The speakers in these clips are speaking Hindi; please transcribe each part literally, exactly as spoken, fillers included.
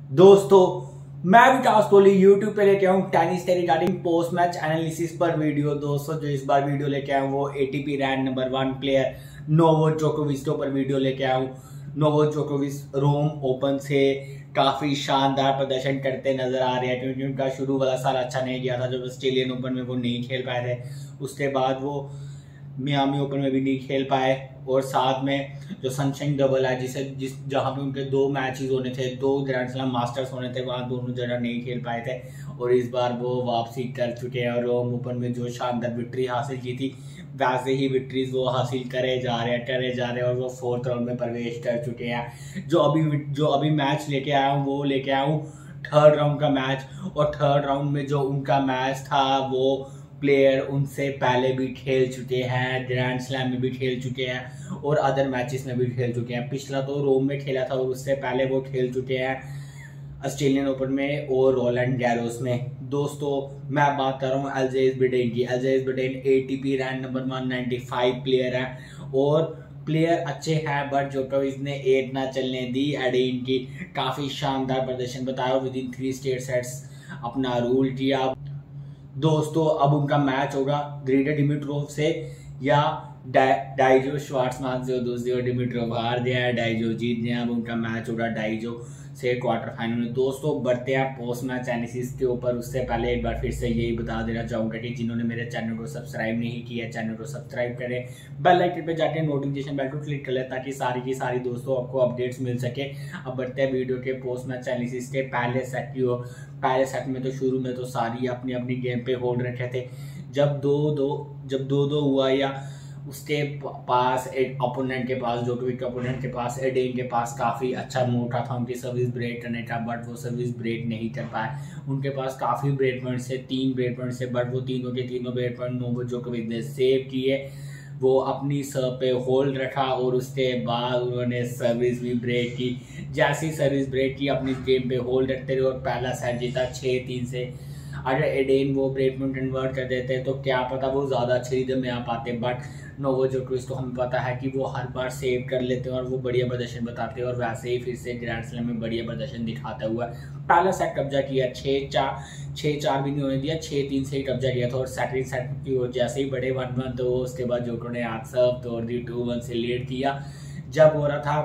दोस्तों मैं विकास कोहली यूट्यूब पे लेके आऊँ टेनिस से रिगार्डिंग पोस्ट मैच एनालिसिस पर वीडियो। दोस्तों जो इस बार वीडियो लेके आऊँ वो ATP rank number one player Novak जोकोविच के ऊपर वीडियो लेके आऊँ। नोवाक जोकोविच रोम ओपन से काफी शानदार प्रदर्शन करते नजर आ रहे हैं, क्योंकि उनका शुरू वाला साल अच्छा नहीं गया था। जब ऑस्ट्रेलियन ओपन में वो नहीं खेल पाए थे, उसके बाद वो मियामी ओपन में भी नहीं खेल पाए, और साथ में जो सनशाइन डबल है जिसे जिस जहाँ पे उनके दो मैचेस होने थे, दो ग्रैंड स्लैम मास्टर्स होने थे, वहाँ दोनों जगह नहीं खेल पाए थे। और इस बार वो वापसी कर चुके हैं और रोम ओपन में जो शानदार विक्ट्री हासिल की थी वैसे ही विक्ट्रीज वो हासिल करे जा रहे हैं करे जा रहे हैं और वो फोर्थ राउंड में प्रवेश कर चुके हैं। जो अभी जो अभी मैच लेके आया हूँ वो लेके आया हूँ थर्ड राउंड का मैच, और थर्ड राउंड में जो उनका मैच था वो प्लेयर उनसे पहले भी खेल चुके हैं, ग्रैंड स्लैम में भी खेल चुके हैं और अदर मैचेस में भी खेल चुके हैं। पिछला तो रोम में खेला था और उससे पहले वो खेल चुके हैं ऑस्ट्रेलियन ओपन में और रोलैंड गैरोस में। दोस्तों मैं बात कर रहा हूँ अल्जेज बिडेन की। Aljaz Bedene ATP rank number one ninety five player है और प्लेयर अच्छे हैं, बट जोकोविच ने एट ना चलने दी। एडेन की काफ़ी शानदार प्रदर्शन बताया, within three straight sets अपना रूल किया। दोस्तों अब उनका मैच होगा ग्रीडर डिमिट्रोव से या डाइजो श्वार्ट्जमान से। दोस्तों डिमिट्रोव हार गया है, डाइजो जीत गया। अब उनका मैच होगा डाइजो से क्वार्टर फाइनल में। दोस्तों बढ़ते हैं पोस्ट मैच एनालिसिस के ऊपर, उससे पहले एक बार फिर से यही बता देना चाहूँगा कि जिन्होंने मेरे चैनल को सब्सक्राइब नहीं किया चैनल को सब्सक्राइब करें, बेल आइकन पे जाके नोटिफिकेशन बेल को क्लिक कर लें ताकि सारी की सारी दोस्तों आपको अपडेट्स मिल सके। अब बढ़ते हैं वीडियो के पोस्ट मैच एनालिसिस के पहले सेट की ओर। पहले सेट में तो शुरू में तो सारी अपनी अपनी गेम पे होल्ड रखे थे। जब दो दो जब दो दो हुआ या उसके पास एक अपोनेंट के पास जोकोविच के अपोनेंट के पास एडेन के पास काफ़ी अच्छा मौका था उनकी सर्विस ब्रेक करने का, बट वो सर्विस ब्रेक नहीं कर पाए। उनके पास काफ़ी ब्रेक पॉइंट से तीन ब्रेक पॉइंट से बट वो तीनों के तीनों ब्रेक पॉइंट नोवाक जोकोविच ने सेव किए। वो अपनी सर्व पे होल्ड रखा और उसके बाद उन्होंने सर्विस भी ब्रेक की। जैसी सर्विस ब्रेक की अपनी गेम पे होल्ड रखते रहे और पहला सेट जीता छः तीन से। अगर एडेन वो ब्रेक में कन्वर्ट कर देते तो क्या पता वो ज़्यादा अच्छे रिदम में आ पाते, बट नोवाक जोकोविच तो हमें पता है कि वो हर बार सेव कर लेते हैं और वो बढ़िया प्रदर्शन बताते हैं और वैसे ही फिर से ग्रैंड स्लैम में बढ़िया प्रदर्शन दिखाता हुआ पहला सेट कब्जा किया। छः चार छः चार भी नहीं होने दिया, छः तीन से ही कब्जा किया था। और सेकंड सेट की ओर जैसे ही बड़े वन वन तो उसके बाद जोको ने हाथ सर्व तोड़ दी, टू वन से लीड किया। जब हो रहा था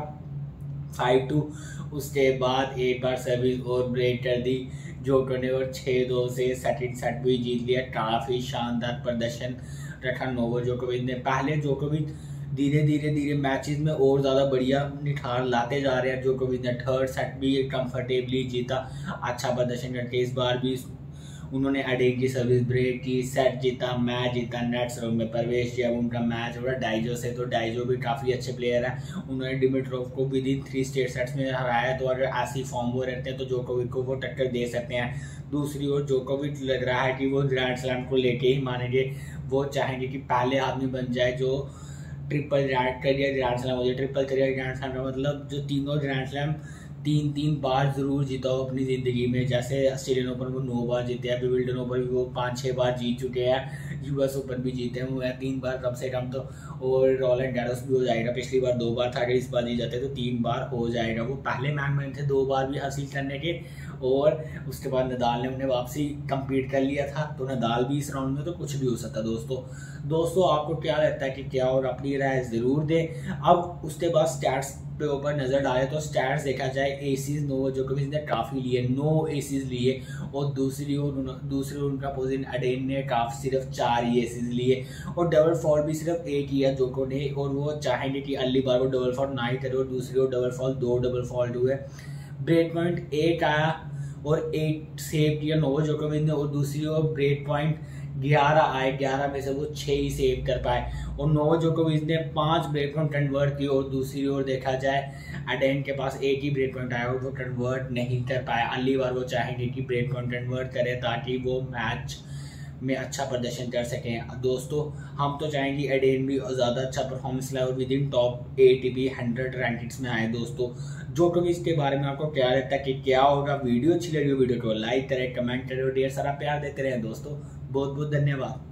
फाइव टू उसके बाद एक बार सर्विस और ब्रेक कर दी जोको ने और छः दो से सेकंड सेट भी जीत लिया। काफ़ी शानदार प्रदर्शन रखा नोवाक जोकोविच ने। पहले जोकोविच धीरे धीरे धीरे मैचेस में और ज़्यादा बढ़िया निखार लाते जा रहे हैं। जोकोविच ने थर्ड सेट भी कंफर्टेबली जीता, अच्छा प्रदर्शन करके। इस बार भी उन्होंने एडेन की सर्विस ब्रेक की, सेट जीता, मैच जीता, नेक्स्ट राउंड में प्रवेश किया। उनका मैच हो रहा डाइजो से, तो डाइजो भी काफ़ी अच्छे प्लेयर हैं। उन्होंने डिमिट्रोव को within three straight sets में हराया, तो अगर ऐसी फॉर्म वो रहते हैं तो जोकोविच को वो टक्कर दे सकते हैं। दूसरी ओर जोकोविच लग रहा है कि वो ग्रैंड स्लैम को लेके ही मानेंगे। वो चाहेंगे कि पहले आदमी बन जाए जो ट्रिपल करियर ग्रैंड स्लैम हो जाए। ट्रिपल करियर ग्रैंड स्लैम का मतलब जो तीनों ग्रैंड स्लैम तीन तीन बार जरूर जीता हो अपनी ज़िंदगी में। जैसे ऑस्ट्रेलियन ओपन वो नौ बार जीते हैं, विंबलडन ओपन भी वो पाँच छः बार जीत चुके हैं, यूएस ओपन भी जीते हैं तीन बार कम से कम तो, और रोलैंड गैरोस भी हो जाएगा। पिछली बार दो बार था, अगर इस बार जीत जाते तो तीन बार हो जाएगा। वो पहले मैन बने थे दो बार भी हासिल करने के, और उसके बाद नदाल ने उन्हें वापसी कंप्लीट कर लिया था, तो नदाल भी इस राउंड में तो कुछ भी हो सकता। दोस्तों दोस्तों आपको क्या लगता है कि क्या, और अपनी राय ज़रूर दें। अब उसके बाद स्टैट्स पे ऊपर नजर डाले तो स्टैट्स देखा जाए, एसीज नोवाक जोकोविच ने काफ़ी लिए, नौ एसीज लिए, और दूसरी ओर दूसरी ओर उनका अपोजिट एडेन ने काफ़ी सिर्फ चार ही एसीज लिए, और डबल फॉल भी सिर्फ एक ही है जोको ने, और वो चाहेंगे कि अगली बार वो डबल फॉल ना ही करे। और दूसरी ओर डबल फॉल दो डबल फॉल हुए, ब्रेक पॉइंट एक आया और एक सेव किया नोवाक जोकोविच ने, और दूसरी ओर ब्रेक पॉइंट ग्यारह आए, ग्यारह में से वो छः ही सेव कर पाए, और नोवाक जोकोविच ने पांच ब्रेक पॉइंट कन्वर्ट किए। और दूसरी ओर देखा जाए एडेन के पास एक ही ब्रेक पॉइंट आया और वो कन्वर्ट नहीं कर पाया। अगली बार वो चाहेंगे कि ब्रेक पॉइंट कन्वर्ट करे ताकि वो मैच में अच्छा प्रदर्शन कर सकें। दोस्तों हम तो चाहेंगे एडेन भी ज़्यादा अच्छा परफॉर्मेंस लाए और within top ATP hundred rankings में आए। दोस्तों जोकोविच के बारे में आपको क्या लगता है कि क्या होगा? वीडियो अच्छी लगी वीडियो को लाइक करें, कमेंट करें और ढेर सारा प्यार देते रहें। दोस्तों बहुत बहुत धन्यवाद।